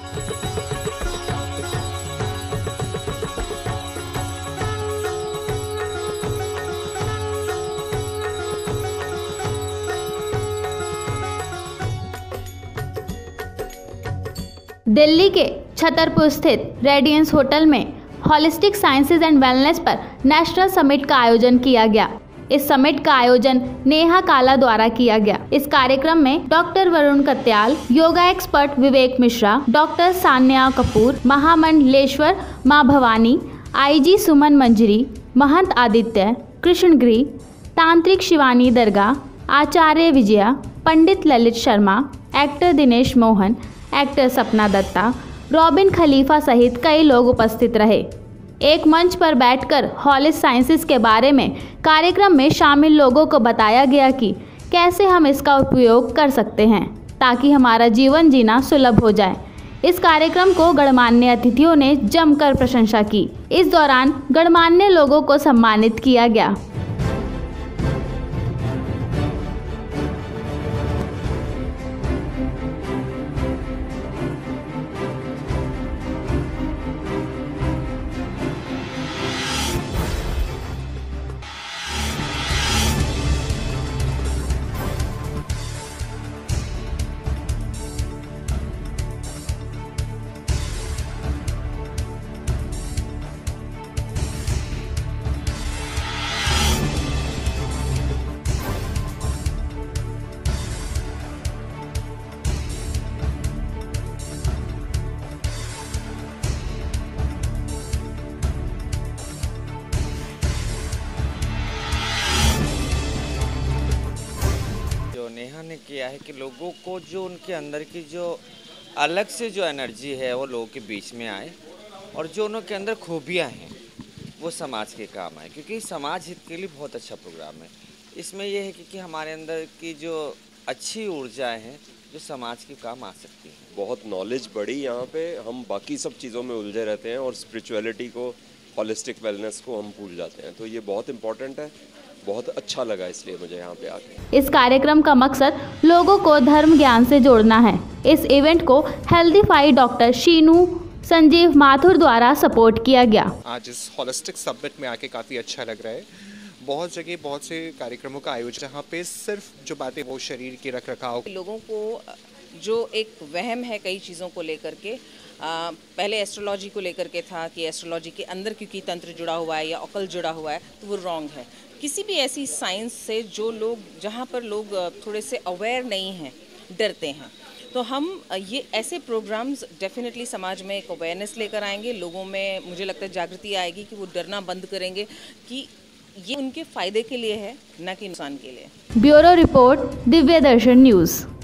दिल्ली के छतरपुर स्थित Radiance hotel में होलिस्टिक साइंसेज एंड वेलनेस पर नेशनल समिट का आयोजन किया गया। इस समिट का आयोजन नेहा काला द्वारा किया गया। इस कार्यक्रम में doctor Varun Katyal, yoga expert Vivek Mishra, doctor Sanya Kapoor, महामंडलेश्वर मां भवानी, आईजी सुमन मंजरी, महंत आदित्य कृष्णगिरी, तांत्रिक शिवानी दरगाह, आचार्य Vijaya, Pandit Lalit Sharma, actor Dinesh Mohan, actor Sapna Datta, robin खलीफा सहित कई लोग उपस्थित रहे। एक मंच पर बैठकर होलिस्टिक साइंसेज के बारे में कार्यक्रम में शामिल लोगों को बताया गया कि कैसे हम इसका उपयोग कर सकते हैं ताकि हमारा जीवन जीना सुलभ हो जाए। इस कार्यक्रम को गणमान्य अतिथियों ने जमकर प्रशंसा की। इस दौरान गणमान्य लोगों को सम्मानित किया गया। नेहा ने किया है कि लोगों को जो उनके अंदर की जो अलग से जो एनर्जी है वो लोगों के बीच में आए और जो उनके अंदर खूबियाँ हैं वो समाज के काम आए, क्योंकि समाज हित के लिए बहुत अच्छा प्रोग्राम है। इसमें यह है कि हमारे अंदर की जो अच्छी ऊर्जाएं हैं जो समाज के काम आ सकती हैं। बहुत नॉलेज बढ़ी यहाँ पे। हम बाकी सब चीज़ों में उलझे रहते हैं और स्पिरिचुअलिटी को, होलिस्टिक वेलनेस को हम भूल जाते हैं, तो ये बहुत इम्पोर्टेंट है। बहुत अच्छा लगा इसलिए मुझे यहाँ पे आके। इस कार्यक्रम का मकसद लोगों को धर्म ज्ञान से जोड़ना है। इस इवेंट को हेल्दीफाई डॉक्टर शीनू संजीव माथुर द्वारा सपोर्ट किया गया। आज इस होलिस्टिक समिट में आके काफ़ी अच्छा लग रहा है। बहुत जगह बहुत से कार्यक्रमों का आयोजन, जहाँ पे सिर्फ जो बातें वो शरीर के रख रखाव, लोगों को जो एक वहम है कई चीज़ों को लेकर के, पहले एस्ट्रोलॉजी को लेकर के था कि एस्ट्रोलॉजी के अंदर क्योंकि तंत्र जुड़ा हुआ है या ऑकल्ट जुड़ा हुआ है, तो वो रॉन्ग है। किसी भी ऐसी साइंस से जो लोग, जहाँ पर लोग थोड़े से अवेयर नहीं हैं, डरते हैं, तो हम ये ऐसे प्रोग्राम्स डेफिनेटली समाज में एक अवेयरनेस लेकर आएंगे। लोगों में मुझे लगता है जागृति आएगी कि वो डरना बंद करेंगे कि ये उनके फ़ायदे के लिए है, ना कि नुकसान के लिए। ब्यूरो रिपोर्ट, दिव्य दर्शन न्यूज़।